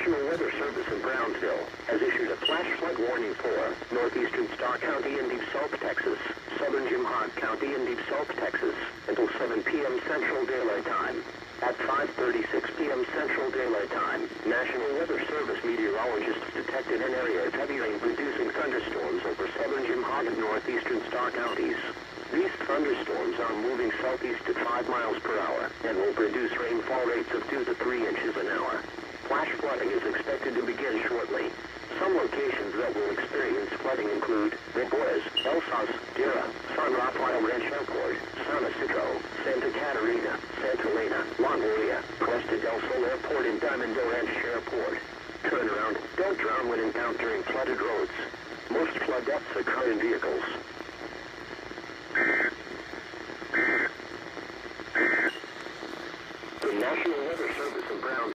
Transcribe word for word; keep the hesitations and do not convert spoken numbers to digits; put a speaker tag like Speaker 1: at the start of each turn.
Speaker 1: National Weather Service in Brownsville has issued a flash flood warning for northeastern Starr County and Deep South Texas, southern Jim Hart County and Deep South Texas until seven p m Central Daylight Time. At five thirty-six p m Central Daylight Time, National Weather Service meteorologists detected an area of heavy rain producing thunderstorms over southern Jim Hart and northeastern Starr counties. These thunderstorms are moving southeast at five miles per hour and will produce rainfall rates of two to three inches an hour. Flash flooding is expected to begin shortly. Some locations that will experience flooding include Boise, El Sos, Dira, San Rafael Ranch Airport, San Isidro, Santa Catarina, Santa Elena, Longoria, Cuesta del Sol Airport, and Diamond Del Ranch Airport. Turn around. Don't drown when encountering flooded roads. Most flood deaths occur in vehicles. The National Weather Service in Brown